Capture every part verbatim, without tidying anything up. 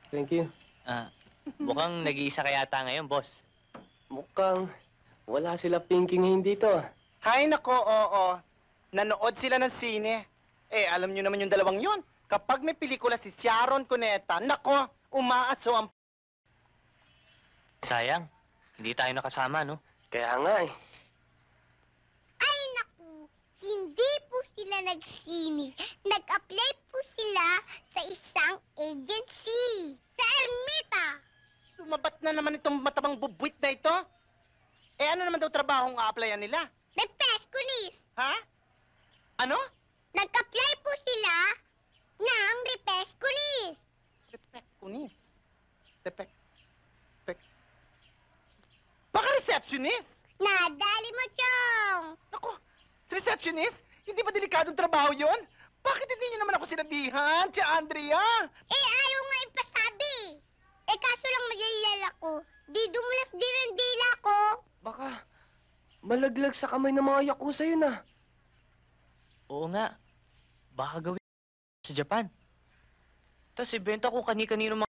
Thank you. Ah, mukhang nag-iisa ka yata ngayon, boss. Mukhang wala sila Pinky ngayon dito. Hay nako, oo. Nanood sila ng sine. Eh, alam nyo naman yung dalawang yon. Kapag may pelikula si Sharon Cuneta, nako, umaaso ang... Sayang, hindi tayo nakasama, no? Kaya nga eh. Ay, naku! Hindi po sila nagsini. Nag-apply po sila sa isang agency. Sa Ermita. Sumabat na naman itong matabang bubwit na ito. Eh, ano naman daw trabahong a-applyan nila? Repescunis. Ha? Ano? Nag-apply po sila ng Repescunis. Repek kunis. Repek... Repek... Baka receptionist? Nadali mo, Chong. Naku, receptionist? Hindi ba delikadong trabaho yon? Bakit hindi niyo naman ako sinabihan, Tia Andrea? Eh, ayaw nga ipasabi. Eh, kaso lang magalala ko. Di dumulas din ang dila ko. Baka malaglag sa kamay ng mga yakuza yun ah. Oo nga. Baka gawin sa Japan. Tapos ibenta ko kani-kanino mga...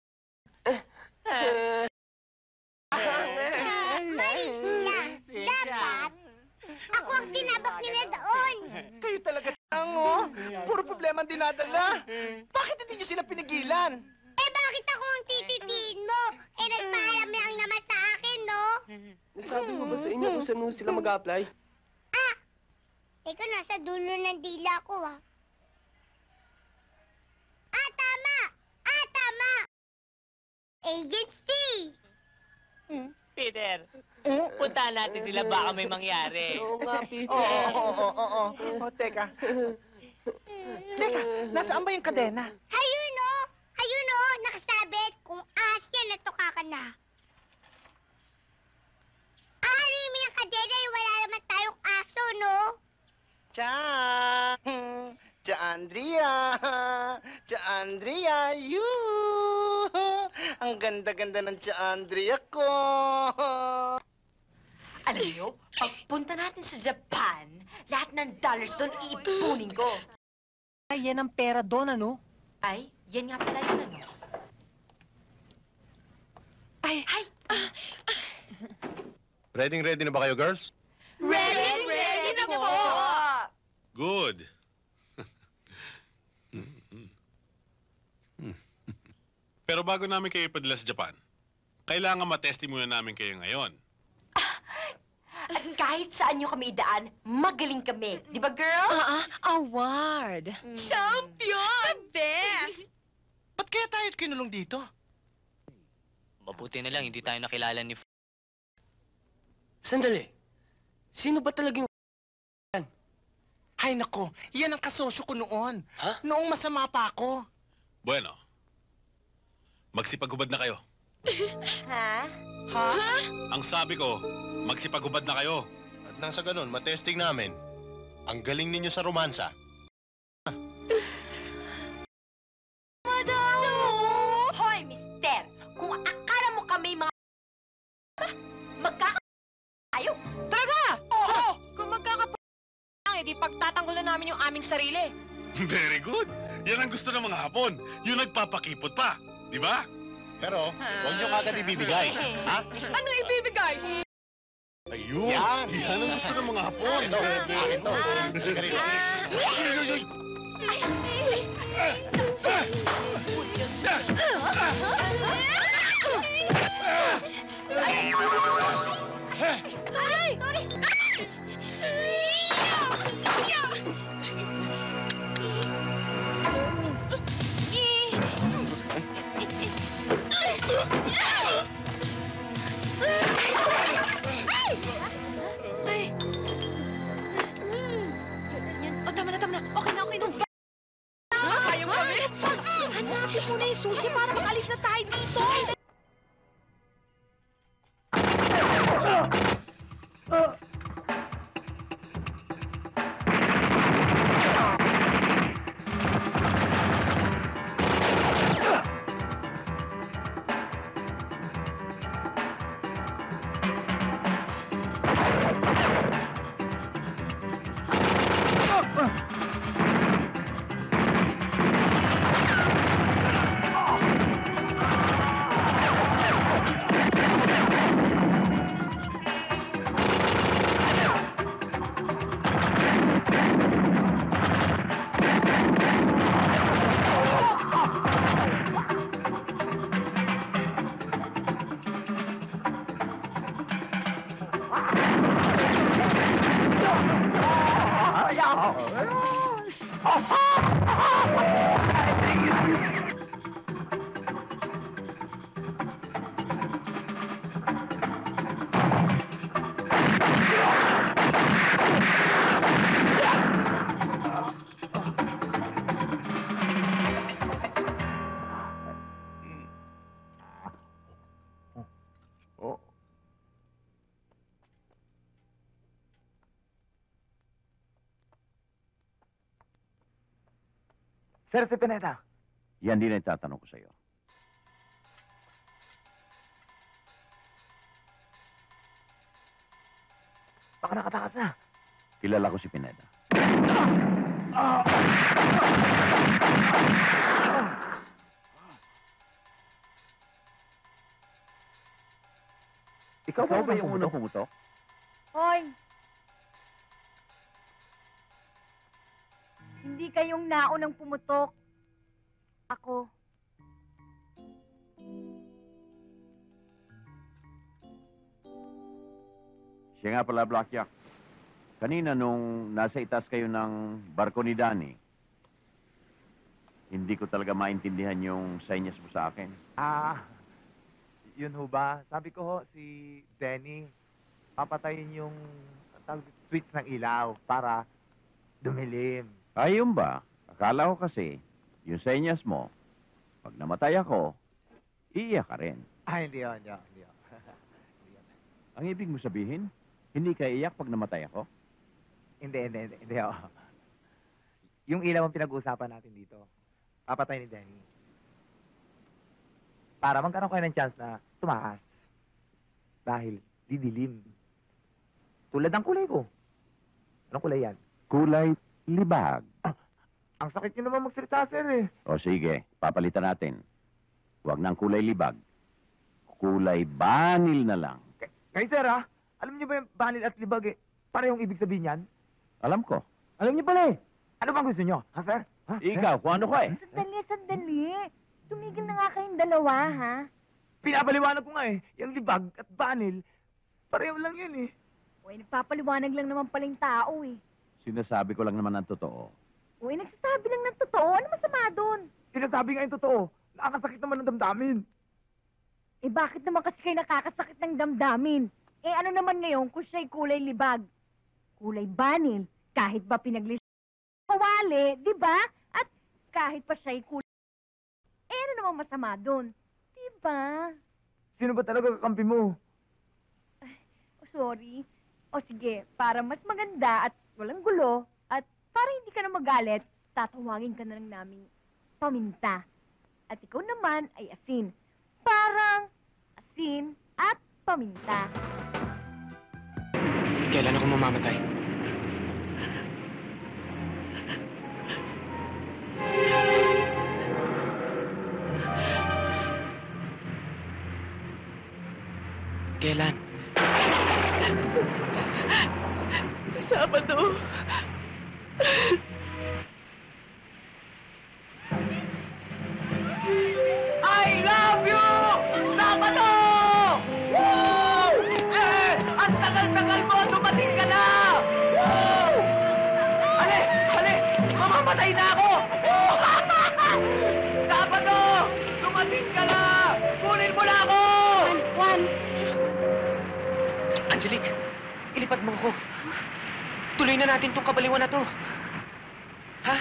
Malis lang. Dapat, ako ang sinabak nila doon. Kayo talaga lang, oh. Puro problema ang dinadala. Bakit hindi niyo sila pinigilan? Eh, bakit ako ang tititiin mo? Eh, nagpaalam lang naman sa akin, no? Nasabi mo ba sa inyo kung saan sila mag-apply? Ah! Teka, nasa dulo ng dila ko, ah. Ah, tama! Ah, tama! Agency! Peter, Hmm? puntahan natin sila, baka may mangyari. Oo nga, Peter. Oo, oo, oo, oo, oo. Oh, teka. Teka, nasaan ba yung kadena? Ayun, oh! Ayun, oh! Nakasabit kung asya na tuka ka na. Ahanin mo yung kadena, eh, wala naman tayong aso, no? Tia! Tia Andrea! Tia Andrea, you! Ang ganda-ganda ng Tia Andrea ko! Alam niyo, pagpunta natin sa Japan, lahat ng dollars doon iipunin ko. Ay, yan ang pera doon, ano? Ay, yan nga pala yun, ano? Ay, Ay! Ready, ready na ba kayo, girls? Ready, ready na po! Good. Pero bago namin kayo ipadala sa Japan, kailangan matesti muna namin kayo ngayon. At kahit saan nyo kami idaan, magaling kami. Di ba, girl? ah, award. Champion! The best! Ba't kaya tayo kinulong dito? Mabuti na lang, hindi tayo nakilala ni... F- Sandali. Sino ba talaga yung... Ay nako, yan ang kasosyo ko noon. Ha? Noong masama pa ako. Bueno, magsipaghubad na kayo. Ha? Ha? Ang sabi ko, magsipaghubad na kayo. At nang sa ganun, matesting namin. Ang galing ninyo sa romansa. Madado! Hoy, mister! Kung akala mo kami mga... magkaka... tayo. Talaga? Oo! Kung magkakap... eh, di pagtatanggol na namin yung aming sarili. Very good. Yan ang gusto ng mga Hapon. Yung nagpapakipot pa. Di ba? Pero, huwag nyo kagad ibibigay. Ha? Ano ibibigay? Ayun. Yan. Yan ang gusto ng mga Hapon. Ito, akin to. Halika rito. Sorry! Sorry! Ay! O, tama na, tama na. Okay na, okay na. Kaya kami? Hanapin mo na yung susi para makalis na tayo dito. Ah! Sir, si Pineda. Yan din ang tatanong ko sa'yo. Baka nakatakas na. Kilala ko si Pineda. Ikaw ba, ba yung unang pumutok? Hoy! Hindi kayong naunang pumutok. Ako. Siya nga pala, Blackjack. Kanina nung nasa itas kayo ng barko ni Danny, hindi ko talaga maintindihan yung senyas mo sa akin. Ah, yun ho ba? Sabi ko ho, si Denny, papatayin yung tawag dito, switch ng ilaw para dumilim. Ayun ba? Akala ko kasi, yung senyas mo, pag namatay ako, iiyak ka rin. Ah, hindi yun, hindi yun, hindi yun. Hindi yun. Ang ibig mo sabihin, hindi ka iiyak pag namatay ako? Hindi, hindi, hindi, hindi, ho. Yung ilaw ang pinag-uusapan natin dito. Papatay ni Denny. Para magkaroon kayo ng chance na tumakas. Dahil didilim. Tulad ng kulay ko. Anong kulay yan? Kulay libag. Ang sakit nyo naman magsalita, sir eh. O sige, papalitan natin. Huwag ng kulay libag. Kulay banil na lang. K- Kay sir ha, alam niyo ba yung banil at libag eh? Parehong ibig sabihin yan? Alam ko. Alam niyo pala eh. Ano bang gusto niyo? Ha, sir? Ha? Ikaw, kung ano ka eh. Sandali, sandali. Tumigil na nga kayong dalawa, ha? Pinapaliwanag ko nga eh. Yung libag at banil, pareho lang yun eh. Uy, nagpapaliwanag lang naman pala yung tao, eh. Sinasabi ko lang naman ang totoo. Uy, nagsasabi lang ng totoo. Ano masama doon? Sinasabi nga yung totoo. Nakakasakit naman ng damdamin. Eh, bakit naman kasi kayo nakakasakit ng damdamin? Eh, ano naman ngayon kung siya'y kulay libag? Kulay banil, kahit ba pinaglis... Kawali, di ba? At kahit pa siya'y kulay... Eh, ano naman masama doon? Di ba? Sino ba talaga kakampi mo? Oh, sorry. O sige, para mas maganda at walang gulo, at para hindi ka na magalit, tatawagin ka na lang namin paminta. At ikaw naman ay asin. Parang asin at paminta. Kailan ako mamamatay? Kailan? Sabado. I love you! Sabado! Woo! Eh, ang tagal-tagal mo, dumating ka na! Woo! Hali, hali, mamamatay na ako! Woo! Sabado! Dumating ka na! Kunin mo na ako! Juan, Angelique, ilipad mo ako. Tuloy na natin tong kabaliwan na to. Ha?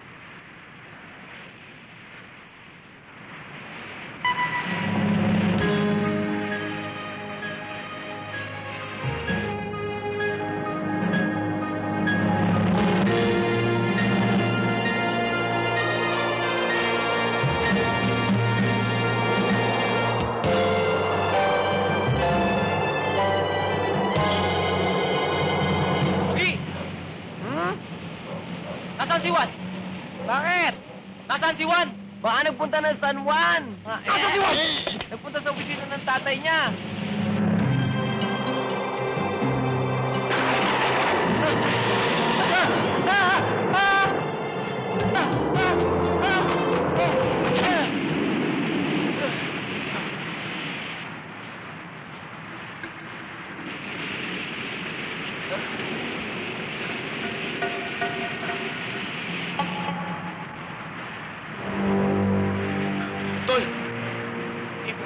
Pogi! Hmm? Nasaan si Juan? Bakit? Nasaan si Juan? Baka nagpunta ng San Juan! Nasaan si Juan? Nagpunta sa opisina ng tatay niya!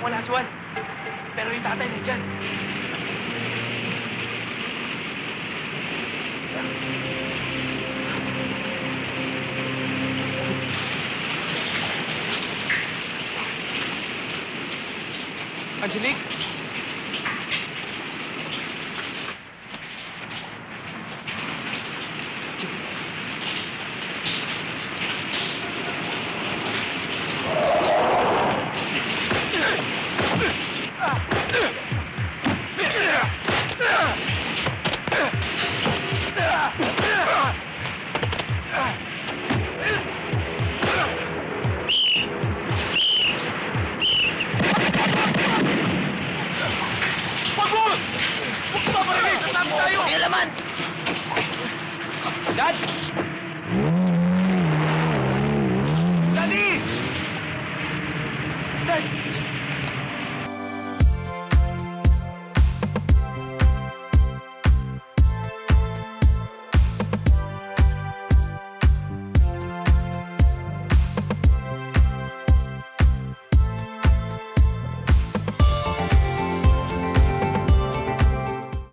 wala si Juan. Pero yung tatay nandiyan. Angelique? Pakialaman! Dad!